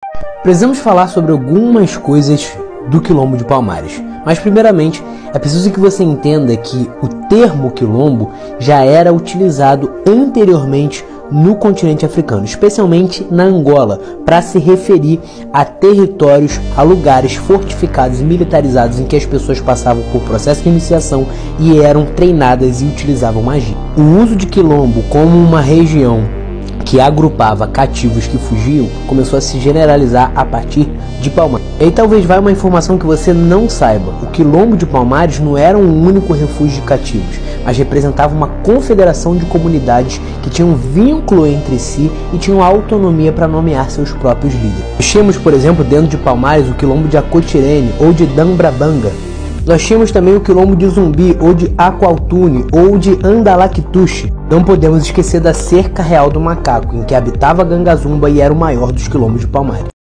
Precisamos falar sobre algumas coisas do Quilombo de Palmares, mas primeiramente é preciso que você entenda que o termo quilombo já era utilizado anteriormente no continente africano, especialmente na Angola, para se referir a territórios, a lugares fortificados e militarizados em que as pessoas passavam por processo de iniciação e eram treinadas e utilizavam magia. O uso de quilombo como uma região que agrupava cativos que fugiam começou a se generalizar a partir de Palmares. E aí talvez vá uma informação que você não saiba: o Quilombo de Palmares não era um único refúgio de cativos, mas representava uma confederação de comunidades que tinham vínculo entre si e tinham autonomia para nomear seus próprios líderes. Nós tínhamos, por exemplo, dentro de Palmares, o Quilombo de Acotirene ou de Dambrabanga. Nós tínhamos também o Quilombo de Zumbi, ou de Aqualtune, ou de Andalactuche. Não podemos esquecer da Cerca Real do Macaco, em que habitava Gangazumba e era o maior dos quilombos de Palmares.